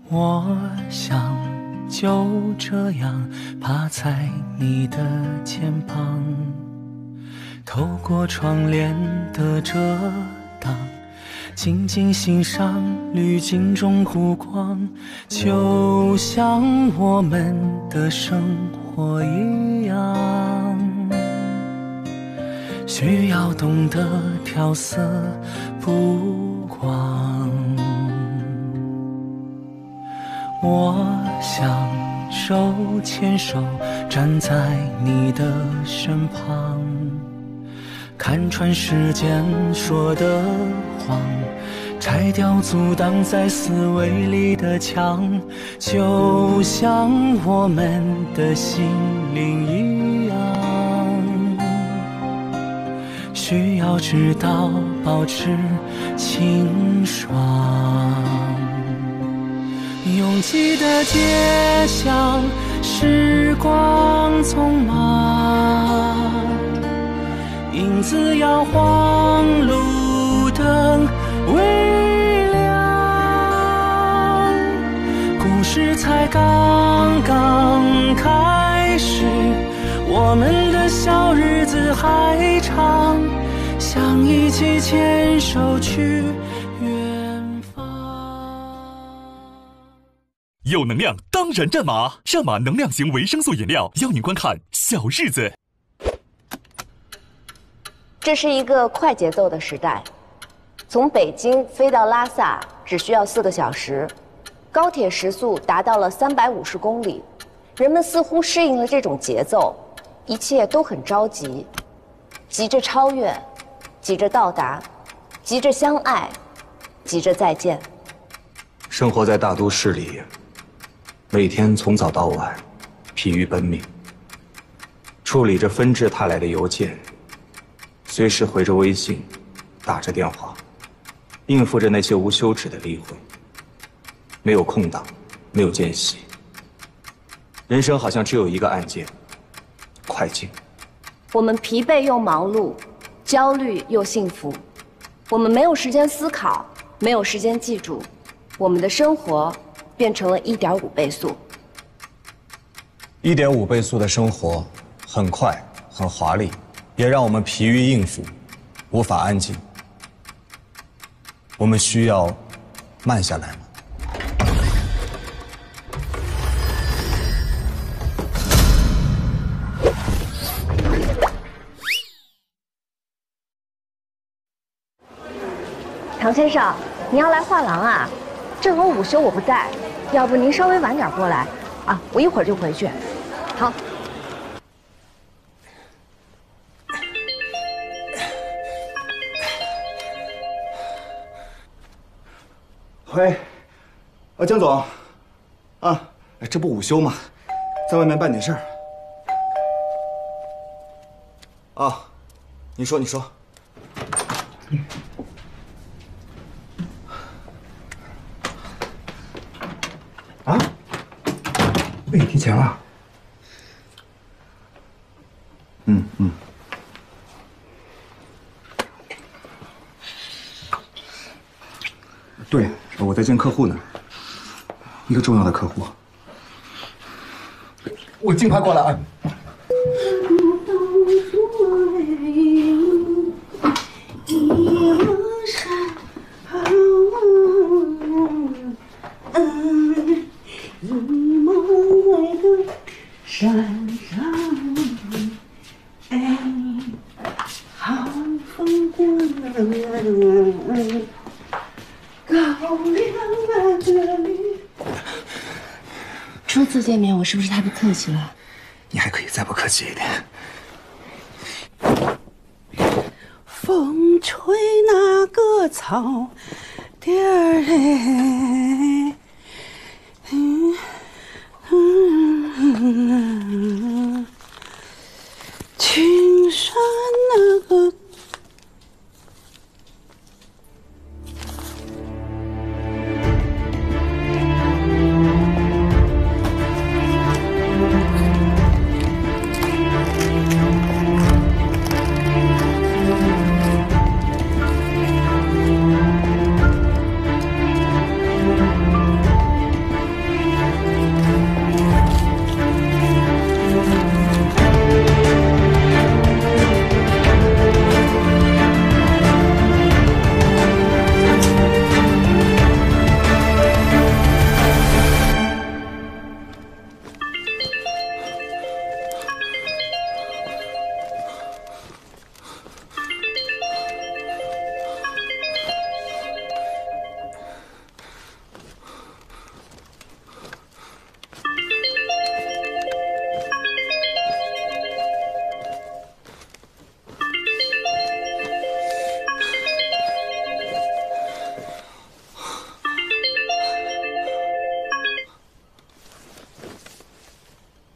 我想就这样趴在你的肩膀，透过窗帘的遮挡，静静欣赏滤镜中湖光，就像我们的生活一样，需要懂得调色补光。我想手牵手站在你的身旁，看穿时间说的谎，拆掉阻挡在思维里的墙，就像我们的心灵一样，需要知道保持清爽。拥挤的街巷，时光匆忙，影子摇晃，路灯微亮，故事才刚刚开始，我们的小日子还长，想一起牵手去远方。 有能量当然战马，战马能量型维生素饮料邀您观看《小日子》。 这是一个快节奏的时代，从北京飞到拉萨只需要4个小时，高铁时速达到了350公里，人们似乎适应了这种节奏，一切都很着急，急着超越，急着到达，急着相爱，急着再见。 生活在大都市里，每天从早到晚，疲于奔命，处理着纷至沓来的邮件，随时回着微信，打着电话，应付着那些无休止的例会，没有空档，没有间隙。人生好像只有一个按键，快进。 我们疲惫又忙碌，焦虑又幸福，我们没有时间思考，没有时间记住，我们的生活变成了1.5倍速。 1.5倍速的生活，很快，很华丽，也让我们疲于应付，无法安静。我们需要慢下来吗？ 唐先生，您要来画廊啊？正好午休我不在，要不您稍微晚点过来啊？我一会儿就回去。好。 喂，江总，啊，这不午休吗？在外面办点事儿。啊，你说。啊？被你提前了。嗯。对，我在见客户呢，一个重要的客户。我尽快过来啊。 初次见面，我是不是太不客气了？ 你还可以再不客气一点。 风吹那个草甸儿嘞，青山那个。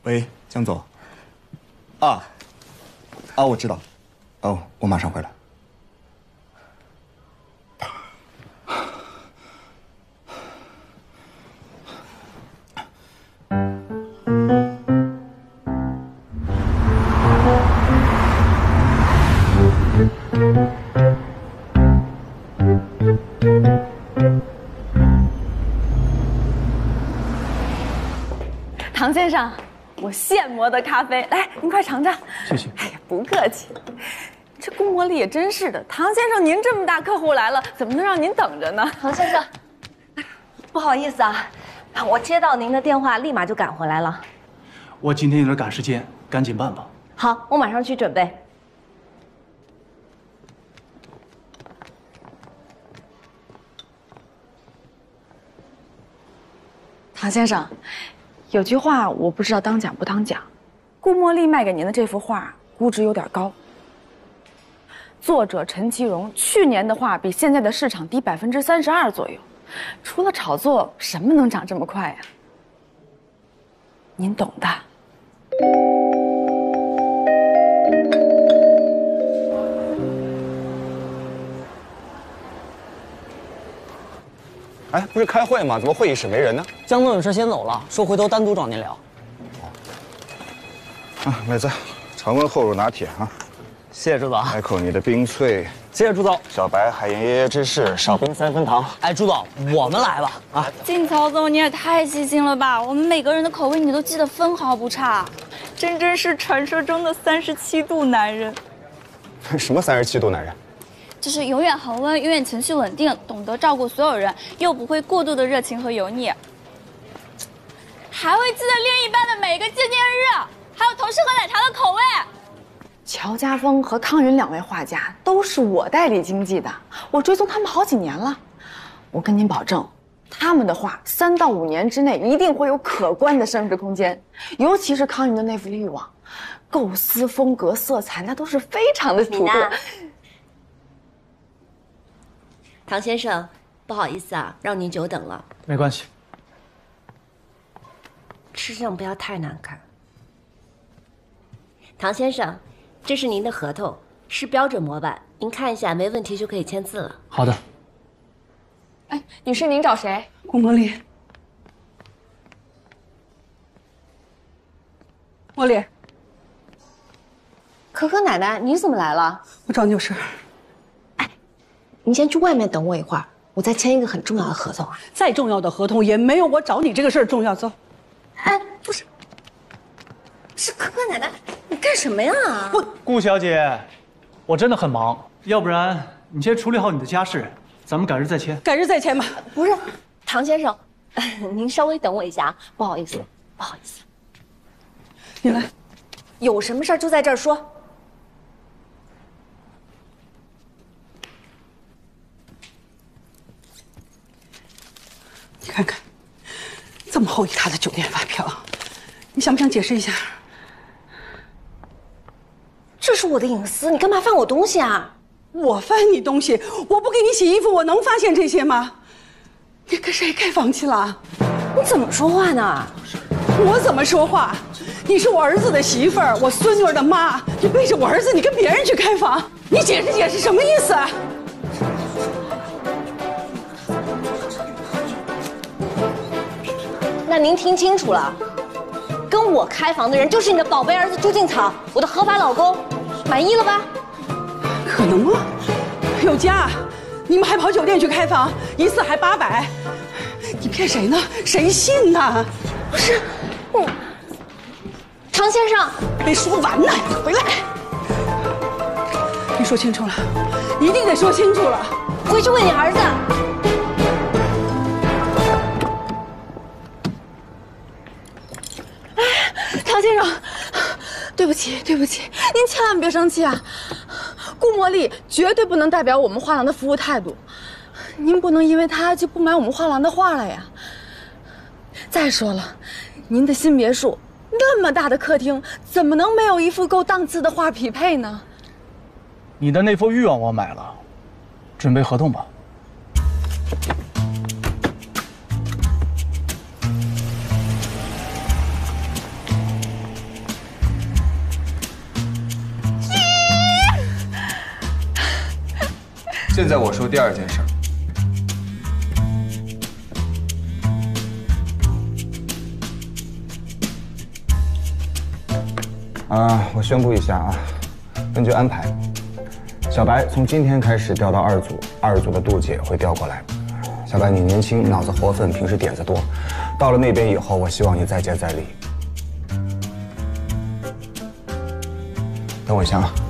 喂，江总。啊，我知道。哦，我马上回来。 唐先生，我现磨的咖啡，来，您快尝尝。 谢谢。 哎呀，不客气。这顾茉莉也真是的，唐先生，您这么大客户来了，怎么能让您等着呢？ 唐先生，不好意思啊，我接到您的电话，立马就赶回来了。 我今天有点赶时间，赶紧办吧。 好，我马上去准备。 唐先生，有句话我不知道当讲不当讲，顾茉莉卖给您的这幅画估值有点高。作者陈其荣去年的画比现在的市场低32%左右，除了炒作，什么能涨这么快呀？您懂的。 哎，不是开会吗？怎么会议室没人呢？ 江总有事先走了，说回头单独找您聊。 啊，妹子，常温厚乳拿铁啊！ 谢谢朱总。 来口你的冰萃。 谢谢朱总。 小白海盐椰椰芝士，少冰3分糖。 哎，朱总，我们来吧啊！ 靳曹总，你也太细心了吧！我们每个人的口味你都记得分毫不差，真是传说中的37度男人。 什么37度男人？ 就是永远恒温，永远情绪稳定，懂得照顾所有人，又不会过度的热情和油腻，还会记得另一半的每一个纪念日，还有同事喝奶茶的口味。 乔家峰和康云2位画家都是我代理经纪的，我追踪他们好几年了。我跟您保证，他们的画3到5年之内一定会有可观的升值空间，尤其是康云的那幅《欲望》，构思、风格、色彩那都是非常的突破。 唐先生，不好意思啊，让您久等了。 没关系。 吃相不要太难看。唐先生，这是您的合同，是标准模板，您看一下，没问题就可以签字了。 好的。 哎，女士，您找谁？ 顾茉莉。茉莉， 可可奶奶，你怎么来了？ 我找你有事。 您先去外面等我一会儿，我再签一个很重要的合同啊。 再重要的合同也没有我找你这个事儿重要。走。 哎，不是，是可可奶奶，你干什么呀？ 顾小姐，我真的很忙，要不然你先处理好你的家事，咱们改日再签。 改日再签吧。 不是，唐先生，您稍微等我一下啊，不好意思，不好意思。 你来， 有什么事儿就在这儿说。 你看看，这么厚一沓的酒店发票，你想不想解释一下？ 这是我的隐私，你干嘛翻我东西啊？ 我翻你东西，我不给你洗衣服，我能发现这些吗？你跟谁开房去了？ 你怎么说话呢？ 我怎么说话？你是我儿子的媳妇儿，我孙女儿的妈，你背着我儿子，你跟别人去开房，你解释解释什么意思？ 那您听清楚了，跟我开房的人就是你的宝贝儿子朱劲草，我的合法老公，满意了吧？ 可能吗？有家，你们还跑酒店去开房，一次还800，你骗谁呢？谁信呢？ 不是，唐先生， 没说完呢，你回来！你说清楚了，一定得说清楚了。 回去问你儿子。 唐先生，对不起，对不起，您千万别生气啊！顾茉莉绝对不能代表我们画廊的服务态度，您不能因为她就不买我们画廊的画了呀。再说了，您的新别墅那么大的客厅，怎么能没有一幅够档次的画匹配呢？ 你的那幅欲望我买了，准备合同吧。 现在我说第二件事。我宣布一下啊，根据安排，小白从今天开始调到2组，2组的杜姐会调过来。小白，你年轻，脑子活泛，平时点子多，到了那边以后，我希望你再接再厉。等我一下啊。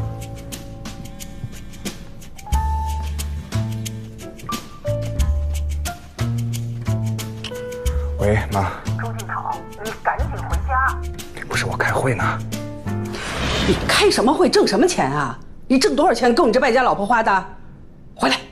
喂，妈。 周静草，你赶紧回家。 不是，我开会呢。 你开什么会？挣什么钱啊？你挣多少钱够你这败家老婆花的？回来。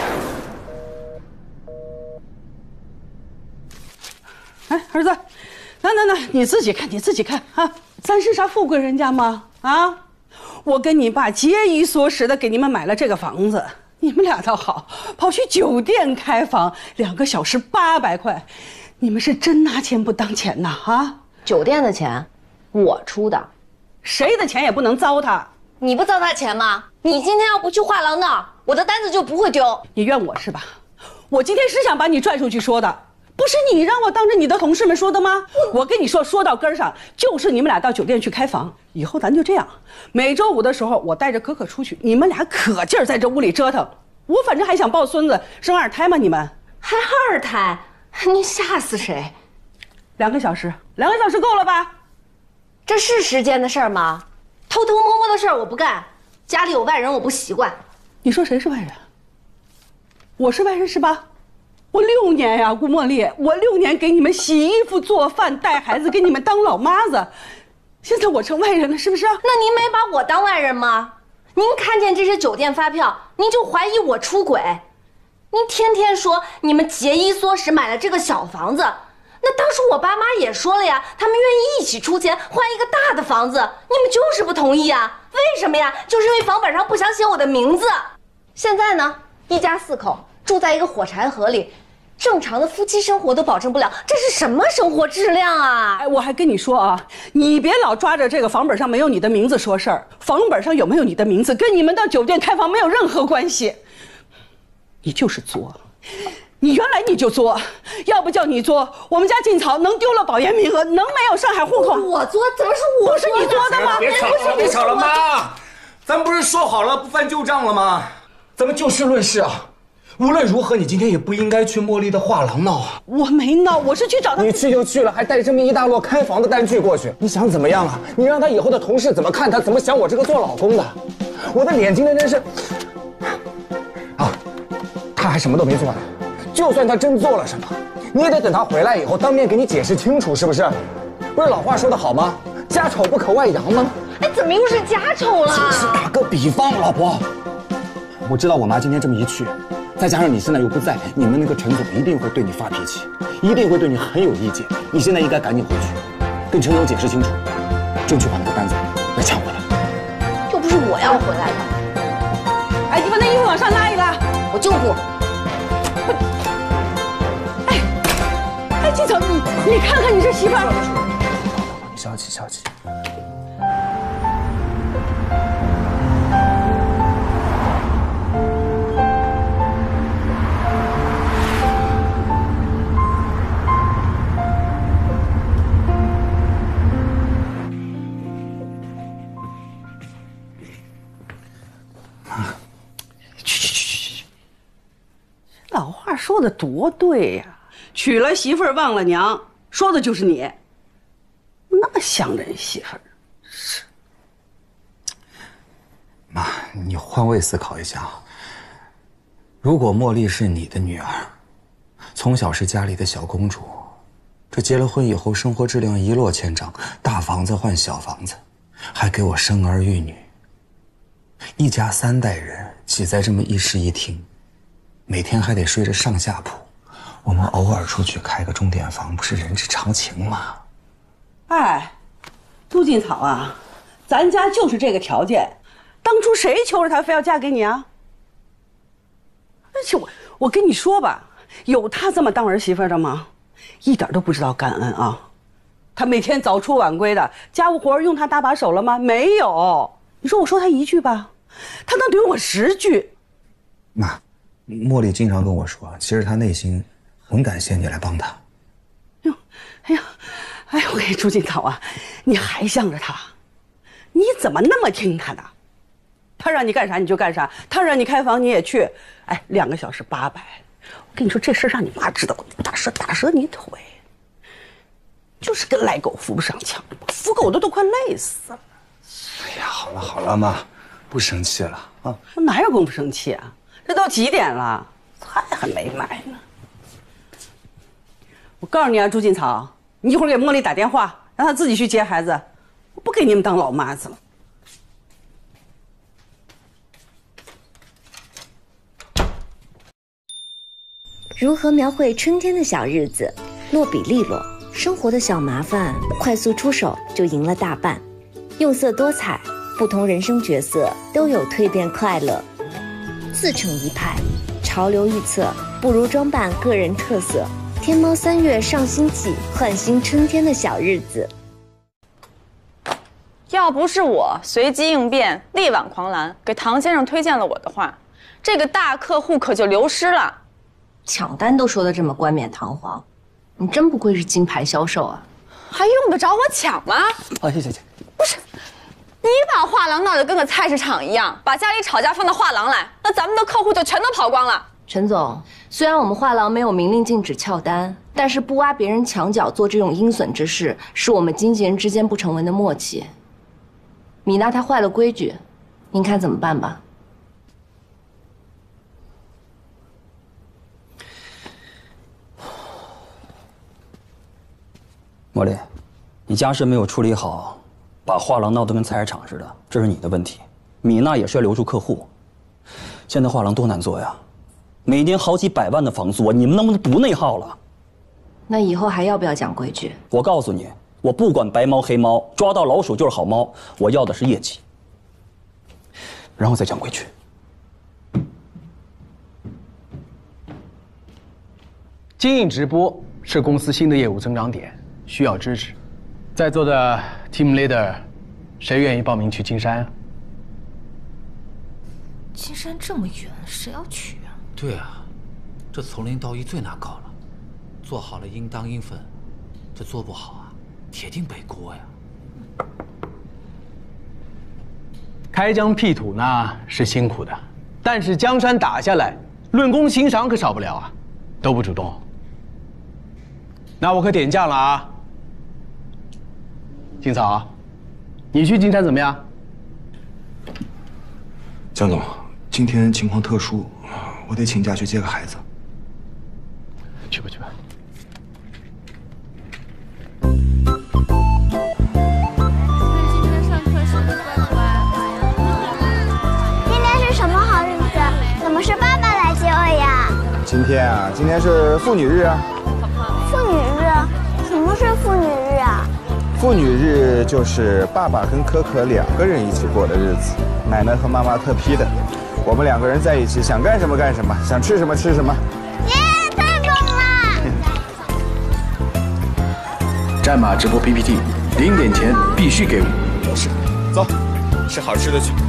哎，儿子，那，你自己看，你自己看啊！咱是啥富贵人家吗？啊！我跟你爸节衣缩食的给你们买了这个房子，你们俩倒好，跑去酒店开房，2个小时800块，你们是真拿钱不当钱呐？啊！ 酒店的钱，我出的。 谁的钱也不能糟蹋， 你不糟蹋钱吗？你今天要不去画廊那儿，我的单子就不会丢。 你怨我是吧？我今天是想把你拽出去说的，不是你让我当着你的同事们说的吗？我跟你说到根上，就是你们俩到酒店去开房，以后咱就这样，每周5的时候我带着可可出去，你们俩可劲儿在这屋里折腾。我反正还想抱孙子，生2胎吗？你们还2胎？你吓死谁 ？2个小时，2个小时够了吧？ 这是时间的事儿吗？偷偷摸摸的事儿我不干，家里有外人我不习惯。 你说谁是外人？我是外人是吧？我6年呀，顾茉莉，我6年给你们洗衣服、做饭、带孩子，给你们当老妈子，现在我成外人了，是不是？ 那您没把我当外人吗？您看见这些酒店发票，您就怀疑我出轨。您天天说你们节衣缩食买了这个小房子。那当初我爸妈也说了呀，他们愿意一起出钱换一个大的房子，你们就是不同意啊？为什么呀？就是因为房本上不想写我的名字。现在呢，一家4口住在一个火柴盒里，正常的夫妻生活都保证不了，这是什么生活质量啊？ 哎，我还跟你说啊，你别老抓着这个房本上没有你的名字说事儿，房本上有没有你的名字，跟你们到酒店开房没有任何关系。你就是作。你原来你就作，要不叫你作，我们家静草能丢了保研名额，能没有上海户口？ 我作怎么是我？ 不是你作的吗？ 别吵了，妈，咱不是说好了不翻旧账了吗？咱们就事论事啊。无论如何，你今天也不应该去茉莉的画廊闹啊。 我没闹，我是去找他。 你去就去了，还带这么一大摞开房的单据过去，你想怎么样啊？你让他以后的同事怎么看他，怎么想我这个做老公的？我的脸今天真是……啊，他还什么都没做呢。就算他真做了什么，你也得等他回来以后当面给你解释清楚，是不是？不是老话说得好吗？家丑不可外扬吗？ 哎，怎么又是家丑了？ 只是打个比方，老婆。我知道我妈今天这么一去，再加上你现在又不在，你们那个陈总一定会对你发脾气，一定会对你很有意见。你现在应该赶紧回去，跟陈总解释清楚，争取把那个单子再抢回来。 又不是我要回来的。 哎，你把那衣服往上拉一拉。 我就不。 哎，静草，你看看你这媳妇儿。 你消气消气。 去！老话说的多对呀！娶了媳妇儿忘了娘，说的就是你。那么想人媳妇儿，是。 妈，你换位思考一下啊。如果茉莉是你的女儿，从小是家里的小公主，这结了婚以后生活质量一落千丈，大房子换小房子，还给我生儿育女，一家3代人挤在这么一室一厅，每天还得睡着上下铺。我们偶尔出去开个钟点房，不是人之常情吗？ 哎，杜静草啊，咱家就是这个条件，当初谁求着她非要嫁给你啊？而且我跟你说吧，有她这么当儿媳妇的吗？一点都不知道感恩啊！她每天早出晚归的，家务活用她搭把手了吗？没有。你说我说她1句吧，她能怼我10句。 妈，茉莉经常跟我说，其实她内心很感谢你来帮她。 哟，哎呀，哎呦，喂，朱锦草啊，你还向着他，你怎么那么听他的？他让你干啥你就干啥，他让你开房你也去。哎，2个小时800，我跟你说这事让你妈知道，打折你腿。就是跟赖狗扶不上墙，扶狗的都快累死了。 哎呀，好了，妈，不生气了啊。 我哪有功夫生气啊？这都几点了，菜还没买呢。我告诉你啊，朱锦草，你一会儿给茉莉打电话，让她自己去接孩子，我不给你们当老妈子了。 如何描绘春天的小日子？落笔利落，生活的小麻烦快速出手就赢了大半。用色多彩，不同人生角色都有蜕变快乐。自成一派，潮流预测不如装扮个人特色。天猫3月上新季，焕新春天的小日子。 要不是我随机应变，力挽狂澜，给唐先生推荐了我的话，这个大客户可就流失了。 抢单都说得这么冠冕堂皇，你真不愧是金牌销售啊！ 还用得着我抢吗？ 啊，谢。 不是，你把画廊闹得跟个菜市场一样，把家里吵架放到画廊来，那咱们的客户就全都跑光了。 陈总，虽然我们画廊没有明令禁止翘单，但是不挖别人墙角做这种阴损之事，是我们经纪人之间不成文的默契。米娜她坏了规矩，您看怎么办吧？ 茉莉，你家事没有处理好，把画廊闹得跟菜市场似的，这是你的问题。米娜也是要留住客户。现在画廊多难做呀，每年好几百万的房租，你们能不能不内耗了？ 那以后还要不要讲规矩？ 我告诉你，我不管白猫黑猫，抓到老鼠就是好猫，我要的是业绩，然后再讲规矩。 经营直播是公司新的业务增长点，需要支持。在座的 team leader， 谁愿意报名去金山啊？ 金山这么远，谁要去啊？ 对啊，这从零到一最难搞了，做好了应当应分，这做不好啊，铁定背锅呀。 开疆辟土呢是辛苦的，但是江山打下来，论功行赏可少不了啊，都不主动。那我可点将了啊！金草，你去金山怎么样？ 江总，今天情况特殊，我得请假去接个孩子。 去吧去吧。 今天是什么好日子？怎么是爸爸来接我呀？ 今天是妇女日啊。 妇女日？什么是妇女日啊？ 妇女日就是爸爸跟可可2个人一起过的日子，奶奶和妈妈特批的。我们2个人在一起，想干什么干什么，想吃什么吃什么。 耶，太棒了！ 战马直播 PPT， 0点前必须给我。 是，走，吃好吃的去。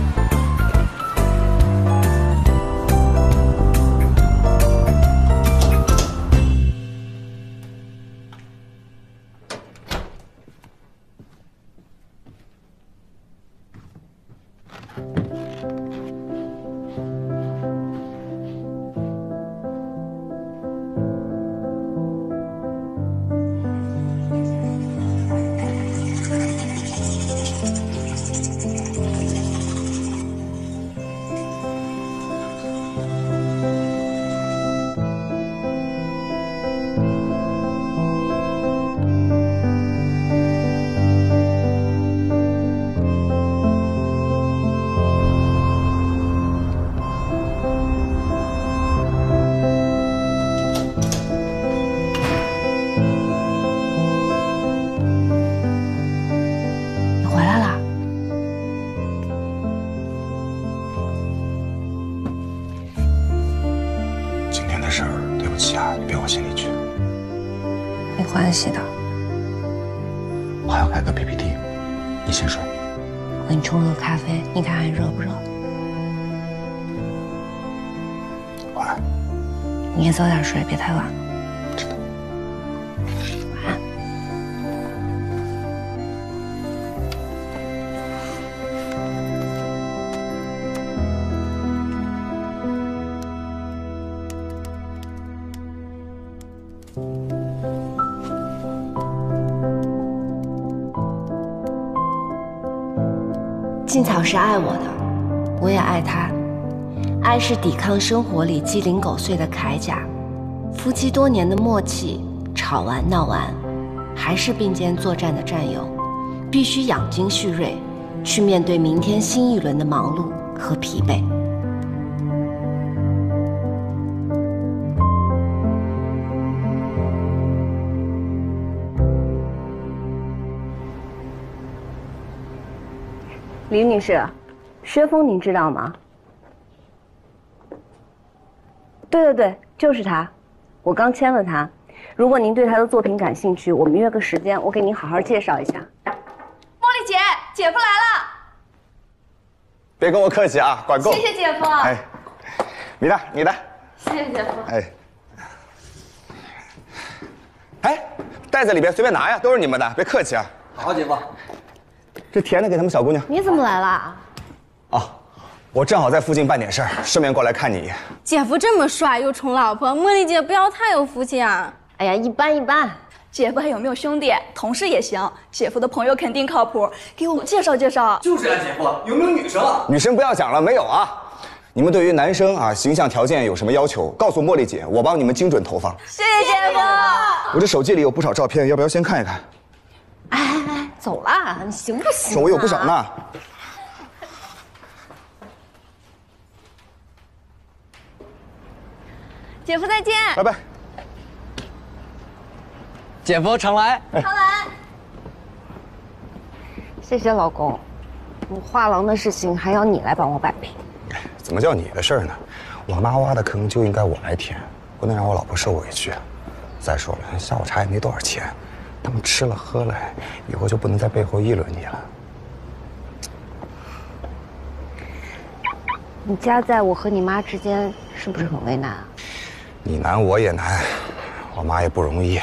没关系的， 我还要开个 PPT， 你先睡。 我给你冲个咖啡，你看还热不热？ 晚安。你也早点睡，别太晚了。知道。晚安。静草是爱我的，我也爱他。爱是抵抗生活里鸡零狗碎的铠甲，夫妻多年的默契，吵完闹完，还是并肩作战的战友，必须养精蓄锐，去面对明天新一轮的忙碌和疲惫。李女士，薛峰您知道吗？对，就是他，我刚签了他。如果您对他的作品感兴趣，我们约个时间，我给您好好介绍一下。 茉莉姐，姐夫来了。 别跟我客气啊，管够。 谢谢姐夫。 哎，你的。 谢谢姐夫。 哎，袋子里边随便拿呀，都是你们的，别客气啊。 好，姐夫。 这甜的给他们小姑娘。 你怎么来了？ 啊，我正好在附近办点事儿，顺便过来看你一眼。 姐夫这么帅又宠老婆，茉莉姐不要太有福气啊！ 哎呀，一般。 姐夫还有没有兄弟、同事也行？姐夫的朋友肯定靠谱，给我介绍介绍。 就是啊，姐夫，有没有女生啊？ 女生不要讲了，没有啊。你们对于男生啊形象条件有什么要求？告诉茉莉姐，我帮你们精准投放。 谢谢姐夫。 我这手机里有不少照片，要不要先看一看？ 哎，走啦，你行不行？ 手有不少呢。 姐夫再见， 拜拜。 姐夫常来， 常来。 谢谢老公，我画廊的事情还要你来帮我摆平。 怎么叫你的事儿呢？我妈挖的坑就应该我来填，不能让我老婆受委屈。再说了，下午茶也没多少钱，他们吃了喝了，以后就不能在背后议论你了。 你夹在我和你妈之间，是不是很为难啊？ 你难我也难，我妈也不容易。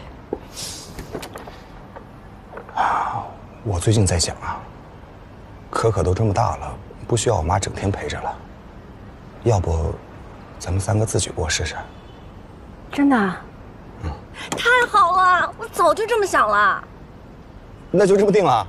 我最近在想啊，可可都这么大了，不需要我妈整天陪着了，要不咱们3个自己过试试？ 真的？太好了，我早就这么想了。 那就这么定了。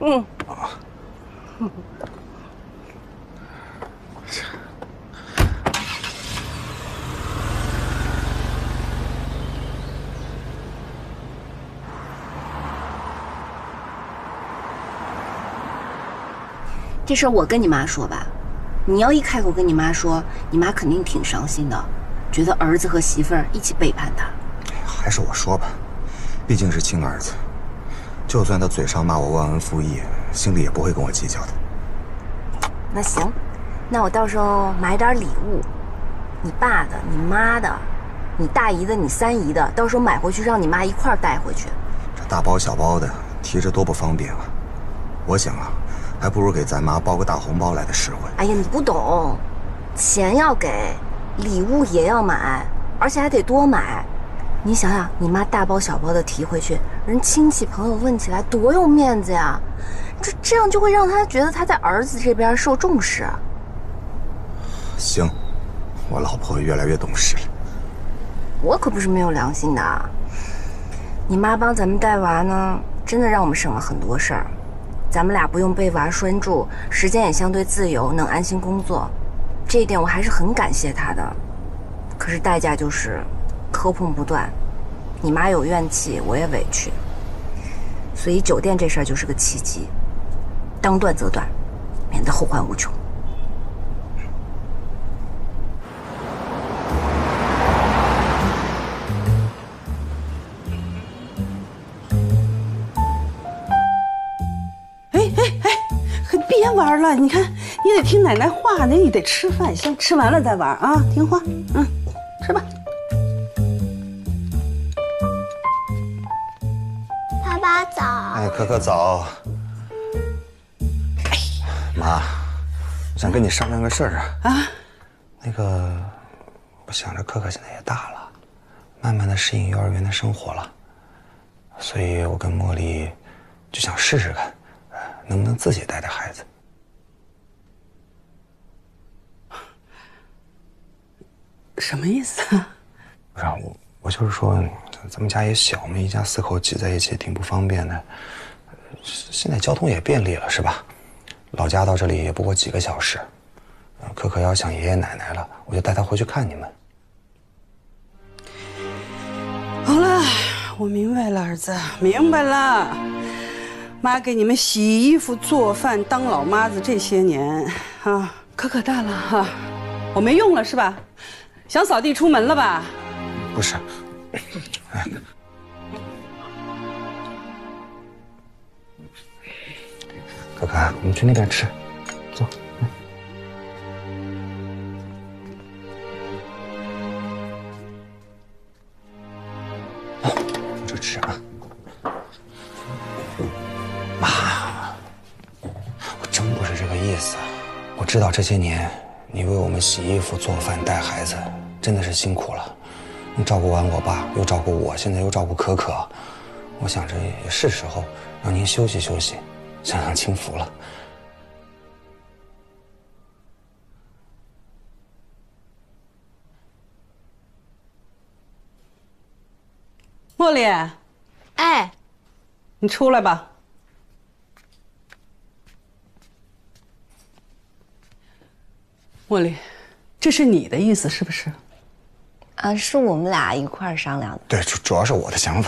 这事儿我跟你妈说吧，你要一开口跟你妈说，你妈肯定挺伤心的，觉得儿子和媳妇儿一起背叛她。 还是我说吧，毕竟是亲儿子，就算他嘴上骂我忘恩负义，心里也不会跟我计较的。 那行，那我到时候买点礼物，你爸的、你妈的、你大姨的、你三姨的，到时候买回去让你妈一块儿带回去。 这大包小包的，提着多不方便啊！我想啊，还不如给咱妈包个大红包来的实惠。 哎呀，你不懂，钱要给，礼物也要买，而且还得多买。你想想，你妈大包小包的提回去，人亲戚朋友问起来多有面子呀！这样就会让他觉得他在儿子这边受重视。 行，我老婆越来越懂事了。 我可不是没有良心的。你妈帮咱们带娃呢，真的让我们省了很多事儿。咱们俩不用被娃拴住，时间也相对自由，能安心工作。这一点我还是很感谢她的。可是代价就是磕碰不断，你妈有怨气，我也委屈。所以酒店这事儿就是个契机，当断则断，免得后患无穷。 别玩了，你看，你得听奶奶话，你得吃饭，先吃完了再玩啊，听话，吃吧。 爸爸早。 哎，可可早。妈，我想跟你商量个事儿啊。那个， 我想着可可现在也大了，慢慢的适应幼儿园的生活了，所以我跟茉莉就想试试看，能不能自己带带孩子。 什么意思啊？ 不是我就是说，咱们家也小嘛，一家4口挤在一起挺不方便的。现在交通也便利了，是吧？老家到这里也不过几个小时。可可要想爷爷奶奶了，我就带她回去看你们。 好了，我明白了，儿子，明白了。妈给你们洗衣服、做饭、当老妈子这些年啊，可可大了哈，我没用了是吧？想扫地出门了吧？ 不是，可可，我们去那边吃，走。我这吃啊。妈，我真不是这个意思。我知道这些年你为我们洗衣服、做饭、带孩子，真的是辛苦了。你照顾完我爸，又照顾我，现在又照顾可可，我想着也是时候让您休息休息，享享清福了。 茉莉， 哎， 你出来吧。茉莉，这是你的意思是不是？ 是我们俩一块儿商量的。 对，主要是我的想法。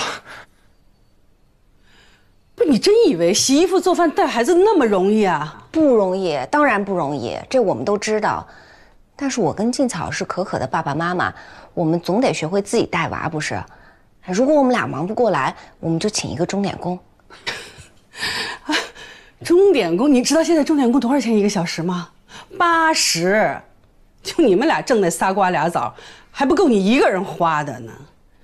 不，你真以为洗衣服、做饭、带孩子那么容易啊？ 不容易，当然不容易，这我们都知道。但是我跟静草是可可的爸爸妈妈，我们总得学会自己带娃，不是？如果我们俩忙不过来，我们就请一个钟点工。 钟点工，你知道现在钟点工多少钱1个小时吗？80。就你们俩挣那仨瓜俩枣，还不够你一个人花的呢。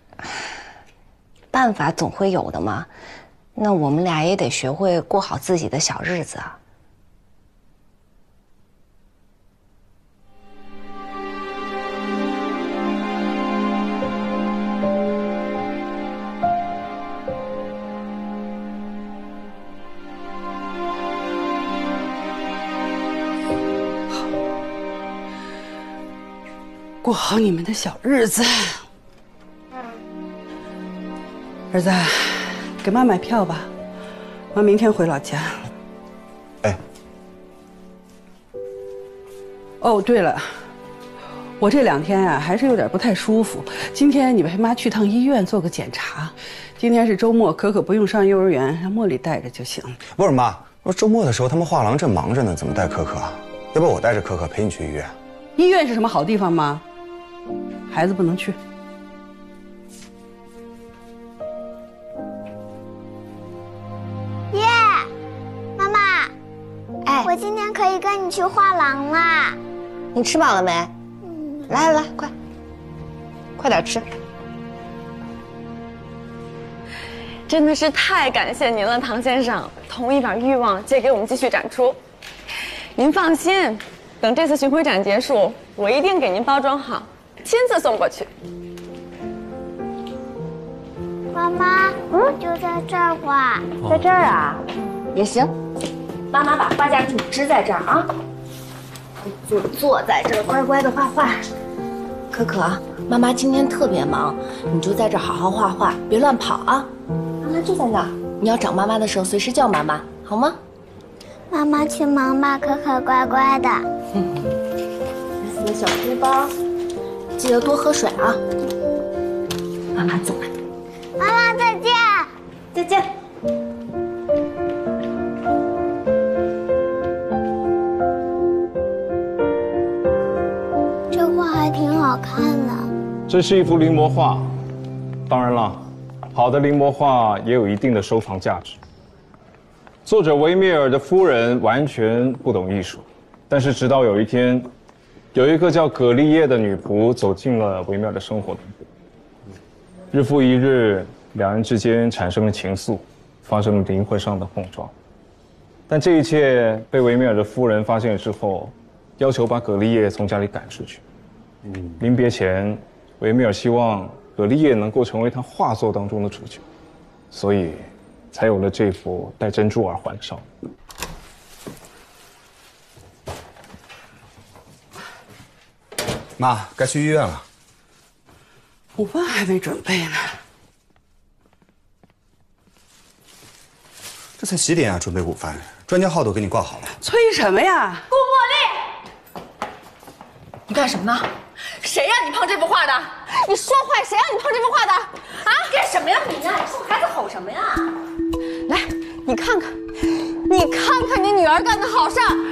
办法总会有的嘛，那我们俩也得学会过好自己的小日子啊。 过好你们的小日子。儿子，给妈买票吧，妈明天回老家。 哎。 哦，对了，我这2天啊还是有点不太舒服，今天你陪妈去趟医院做个检查。今天是周末，可可不用上幼儿园，让茉莉带着就行。 不是妈，我周末的时候他们画廊正忙着呢，怎么带可可啊？要不我带着可可陪你去医院？ 医院是什么好地方吗？孩子不能去。 耶，妈妈，哎，我今天可以跟你去画廊啦。 你吃饱了没？来，快点吃。 真的是太感谢您了，唐先生，同意把欲望借给我们继续展出。您放心，等这次巡回展结束，我一定给您包装好，亲自送过去。 妈妈，我就在这儿画。 在这儿啊，也行。妈妈把画架组织在这儿啊，就坐在这儿乖乖的画画。可可，妈妈今天特别忙，你就在这儿好好画画，别乱跑啊。妈妈就在那儿，你要找妈妈的时候随时叫妈妈，好吗？ 妈妈去忙吧，可可乖乖的。 这是小书包，记得多喝水啊。妈妈走了。 妈妈再见。 再见。 这画还挺好看的。 这是一幅临摹画，当然了，好的临摹画也有一定的收藏价值。作者维米尔的夫人完全不懂艺术，但是直到有一天，有一个叫葛丽叶的女仆走进了维米尔的生活中，日复一日，两人之间产生了情愫，发生了灵魂上的碰撞。但这一切被维米尔的夫人发现了之后，要求把葛丽叶从家里赶出去。 临别前，维米尔希望葛丽叶能够成为他画作当中的主角，所以才有了这副带珍珠耳环的少女。 妈，该去医院了。 午饭还没准备呢。 这才几点啊？准备午饭，专家号都给你挂好了。 催什么呀？ 顾茉莉，你干什么呢？谁让你碰这幅画的？你说坏，谁让你碰这幅画的？啊，干什么呀你呀？冲孩子吼什么呀？来，你看看，你看看你女儿干的好事儿。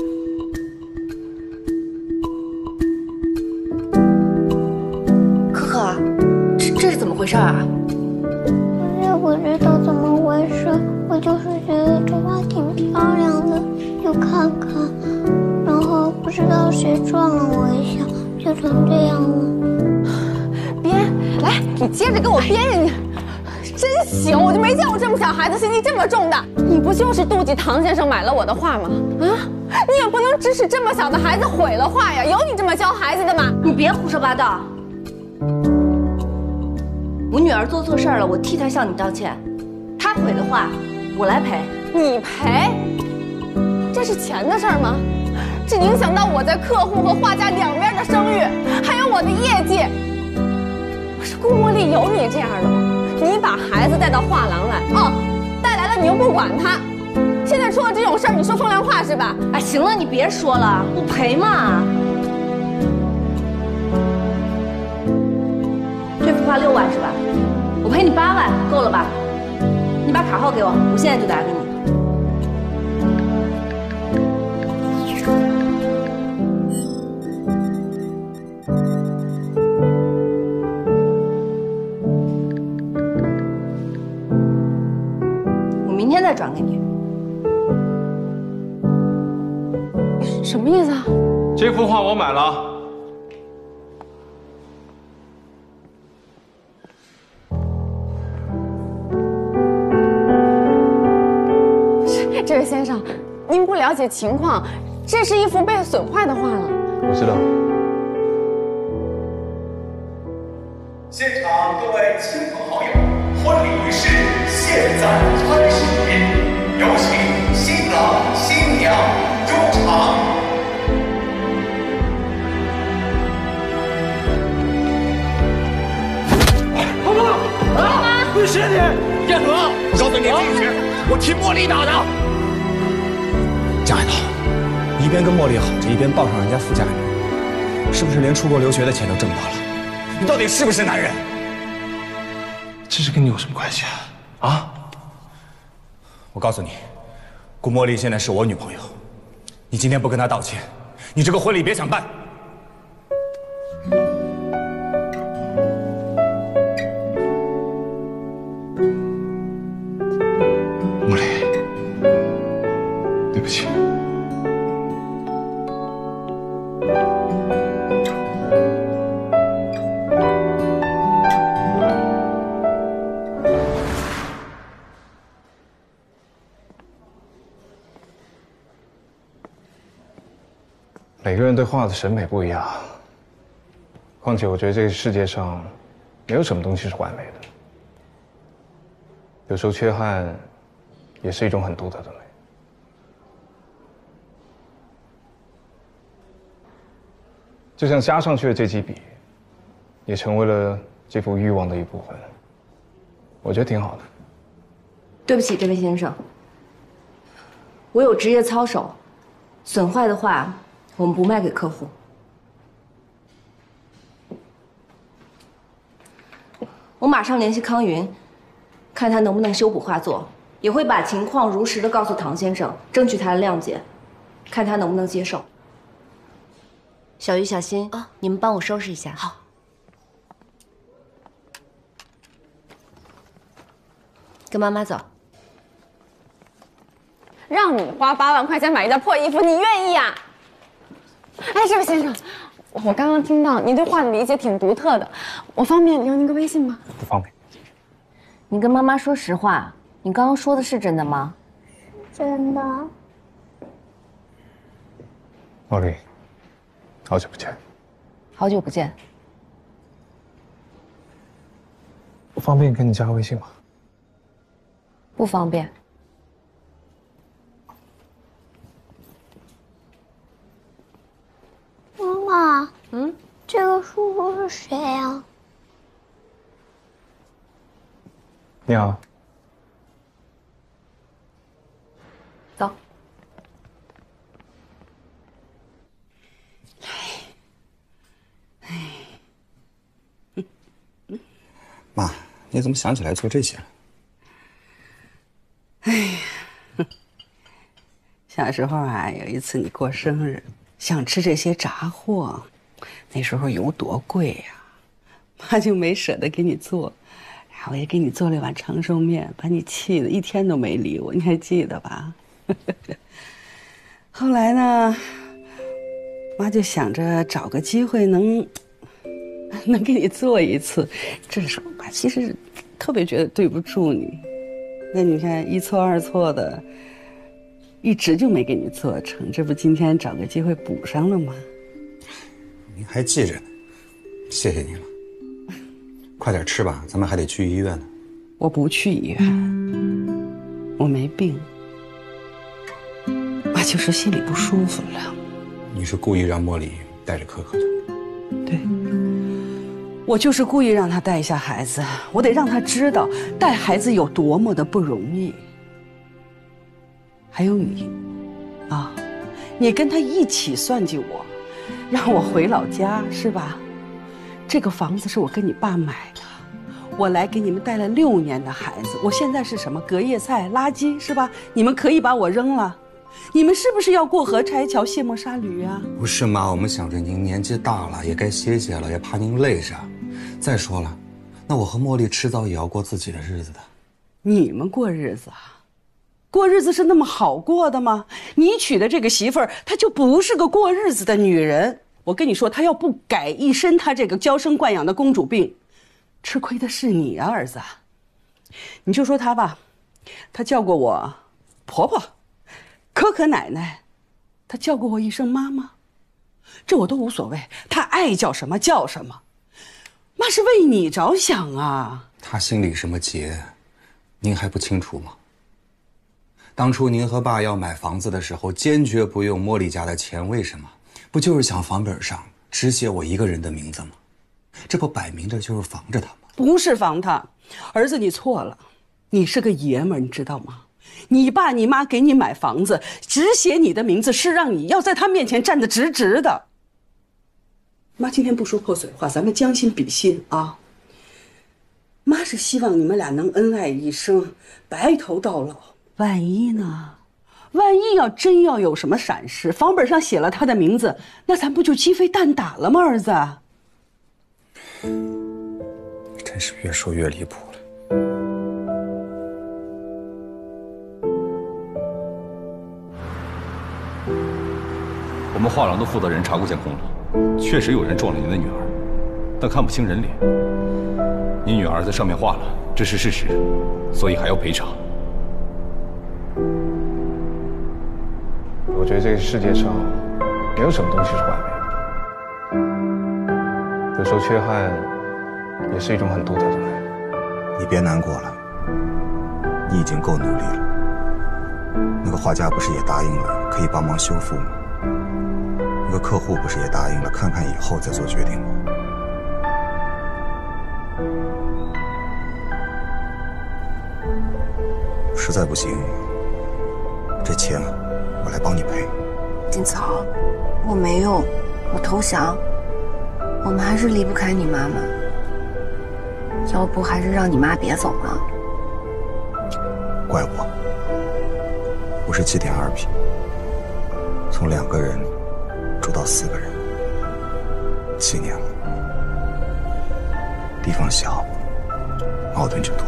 可可，这是怎么回事啊？ 我也不知道怎么回事，我就是觉得这画挺漂亮的，就看看，然后不知道谁撞了我一下，就成这样了。 编，来，你接着给我编人家。真行，我就没见过这么小孩子心机这么重的。你不就是妒忌唐先生买了我的画吗？啊，你也不能指使这么小的孩子毁了画呀！有你这么教孩子的吗？ 你别胡说八道。我女儿做错事儿了，我替她向你道歉。她毁的画，我来赔。 你赔？这是钱的事儿吗？这影响到我在客户和画家两边的声誉，还有我的业绩。不是顾茉莉有你这样的吗？你把孩子带到画廊来，带来了你又不管他，现在出了这种事儿，你说风凉话是吧？ 哎，行了，你别说了，我赔嘛。这幅画6万是吧？我赔你8万，够了吧？你把卡号给我，我现在就打给你。我明天再转给你。 什么意思啊？ 这幅画我买了。 这位先生，您不了解情况，这是一幅被损坏的画了。 我知道。 现场各位亲朋好友，婚礼仪式现在开始，有请新郎新娘入场。 好不好？啊！不是你，叶和，我告诉你进去，我替茉莉打的。 江海涛，你一边跟茉莉好着，一边傍上人家富家女，是不是连出国留学的钱都挣到了？你到底是不是男人？ 这是跟你有什么关系啊？啊！ 我告诉你，顾茉莉现在是我女朋友，你今天不跟她道歉，你这个婚礼别想办。 茉莉，对不起。 每个人对画的审美不一样，况且我觉得这个世界上没有什么东西是完美的，有时候缺憾也是一种很独特的美。就像加上去的这几笔，也成为了这幅欲望的一部分，我觉得挺好的。 对不起，这位先生，我有职业操守，损坏的画我们不卖给客户。我马上联系康云，看他能不能修补画作，也会把情况如实的告诉唐先生，争取他的谅解，看他能不能接受。小鱼、小新啊，你们帮我收拾一下。好。跟妈妈走。 让你花8万块钱买一件破衣服，你愿意呀？哎，这位先生，我刚刚听到您对画的理解挺独特的，我方便留您个微信吗？ 不方便。 你跟妈妈说实话，你刚刚说的是真的吗？ 真的。 茉莉，好久不见。 好好久不见。 方便跟你加个微信吗？ 不方便。 妈妈，这个叔叔是谁呀？ 你好。 走。 妈，你怎么想起来做这些了？ 哎呀，小时候啊，有一次你过生日，想吃这些炸货，那时候油多贵呀，妈就没舍得给你做，然后也给你做了一碗长寿面，把你气得一天都没理我，你还记得吧？后来呢，妈就想着找个机会能给你做一次，这时候妈其实特别觉得对不住你，那你看一错二错的，一直就没给你做成，这不今天找个机会补上了吗？ 您还记着呢，谢谢您了。快点吃吧，咱们还得去医院呢。 我不去医院，我没病，妈就是心里不舒服了。 你是故意让茉莉带着可可的？ 对，我就是故意让她带一下孩子，我得让她知道带孩子有多么的不容易。还有你，啊，你跟他一起算计我，让我回老家是吧？这个房子是我跟你爸买的，我来给你们带了6年的孩子，我现在是什么隔夜菜、垃圾是吧？你们可以把我扔了，你们是不是要过河拆桥、卸磨杀驴啊？ 不是妈，我们想着您年纪大了，也该歇歇了，也怕您累着。再说了，那我和茉莉迟早也要过自己的日子的。 你们过日子啊？过日子是那么好过的吗？你娶的这个媳妇儿，她就不是个过日子的女人。我跟你说，她要不改一身她这个娇生惯养的公主病，吃亏的是你啊，儿子。你就说她吧，她叫过我婆婆、可可奶奶，她叫过我一声妈妈，这我都无所谓，她爱叫什么叫什么。妈是为你着想啊。 她心里什么结，您还不清楚吗？当初您和爸要买房子的时候，坚决不用茉莉家的钱，为什么？不就是想房本上只写我一个人的名字吗？这不摆明着就是防着他吗？ 不是防他，儿子你错了，你是个爷们儿，你知道吗？你爸你妈给你买房子，只写你的名字，是让你要在他面前站得直直的。妈今天不说破碎话，咱们将心比心啊。妈是希望你们俩能恩爱一生，白头到老。万一呢？万一要真要有什么闪失，房本上写了他的名字，那咱不就鸡飞蛋打了吗？儿子， 真是越说越离谱了。 我们画廊的负责人查过监控了，确实有人撞了您的女儿，但看不清人脸。你女儿在上面画了，这是事实，所以还要赔偿。 我觉得这个世界上没有什么东西是完美的，有时候缺憾也是一种很独特的美。 你别难过了，你已经够努力了。那个画家不是也答应了可以帮忙修复吗？那个客户不是也答应了看看以后再做决定吗？实在不行，这钱我来帮你赔。 金草，我没用，我投降。我们还是离不开你妈妈，要不还是让你妈别走了。 怪我，我是7点2匹，从2个人住到4个人，7年了。地方小，矛盾就多。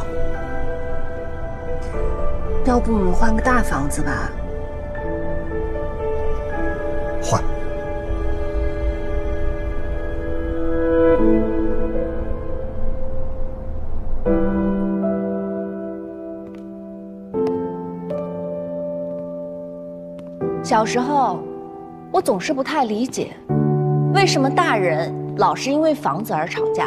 要不我们换个大房子吧？ 换。 小时候，我总是不太理解，为什么大人老是因为房子而吵架。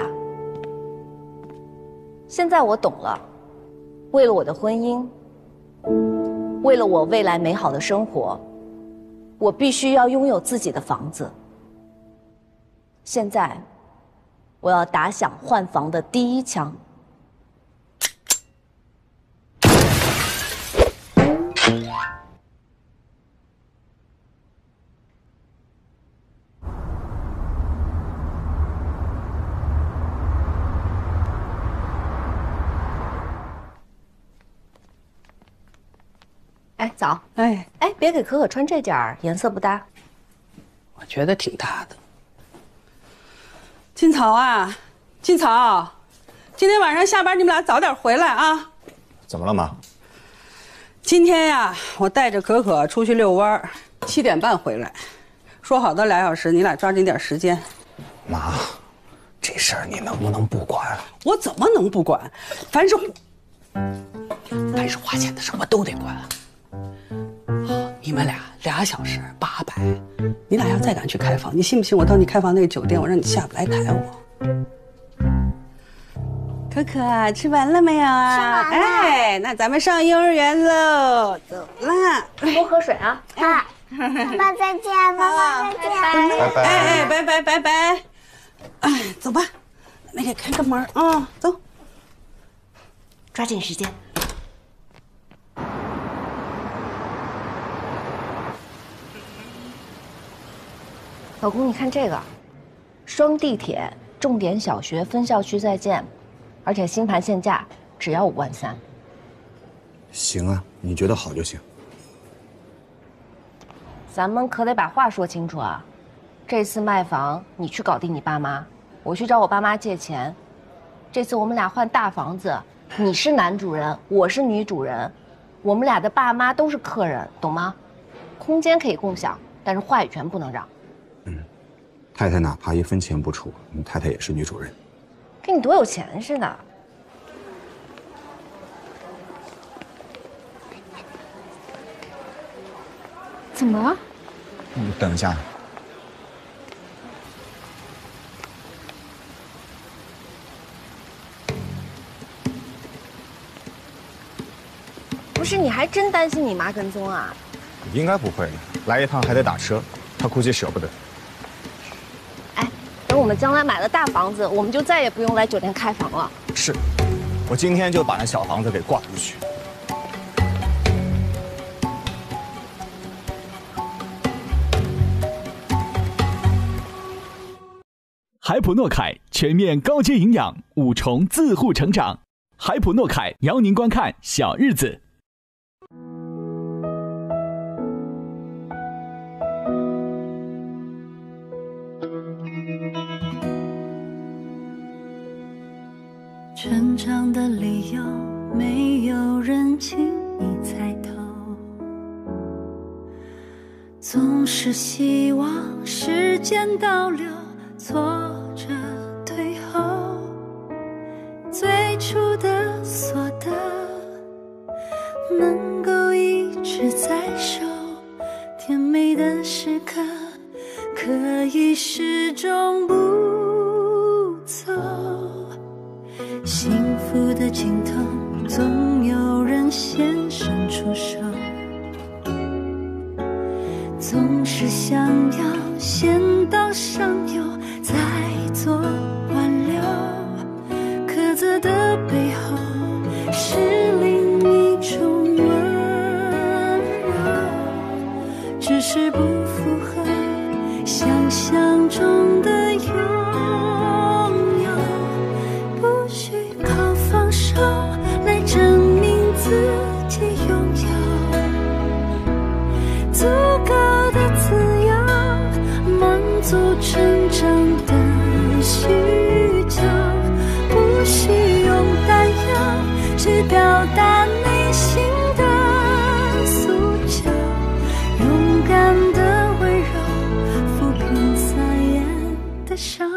现在我懂了，为了我的婚姻，为了我未来美好的生活，我必须要拥有自己的房子。现在，我要打响换房的第一枪。哎，早。哎，别给可可穿这件儿，颜色不搭。 我觉得挺搭的。金草啊，金草，今天晚上下班你们俩早点回来啊。 怎么了，妈？ 今天呀，我带着可可出去遛弯，7点半回来。说好的2小时，你俩抓紧点时间。 妈，这事儿你能不能不管？ 我怎么能不管？凡是花钱的事我都得管。你们俩2小时800，你俩要再敢去开房，你信不信我到你开房那个酒店，我让你下不来台我。可可吃完了没有啊？吃完了。哎，那咱们上幼儿园喽，走啦。 多喝水啊。 爸爸再见，妈妈再见， 拜拜。哎，拜拜拜拜。哎，走吧，那个开个门啊，走。 抓紧时间。老公，你看这个，双地铁，重点小学分校区在建，而且新盘现价只要5万3。 行啊，你觉得好就行。 咱们可得把话说清楚啊！这次卖房，你去搞定你爸妈，我去找我爸妈借钱。这次我们俩换大房子，你是男主人，我是女主人，我们俩的爸妈都是客人，懂吗？空间可以共享，但是话语权不能让。 太太哪怕1分钱不出，太太也是女主人。 跟你多有钱似的。怎么了？ 你等一下。 不是，你还真担心你妈跟踪啊？ 应该不会的，来一趟还得打车，她估计舍不得。 等我们将来买了大房子，我们就再也不用来酒店开房了。 是，我今天就把那小房子给挂出去。 海普诺凯全面高阶营养，5重自护成长。海普诺凯邀您观看《小日子》。 成长的理由，没有人轻易猜透，总是希望时间倒流，挫折退后，最初的所得能够一直在手，甜美的时刻可以始终不走，幸福的尽头总有人先伸出手，总是想要先到上游再做挽留，苛责的背后是另一种温柔，只是不符合想象中的拥有，不需靠放手来证明自己拥有足够的自由，满足成长的需求，不需用弹药去表达内心的诉求，勇敢的温柔抚平撒眼的伤。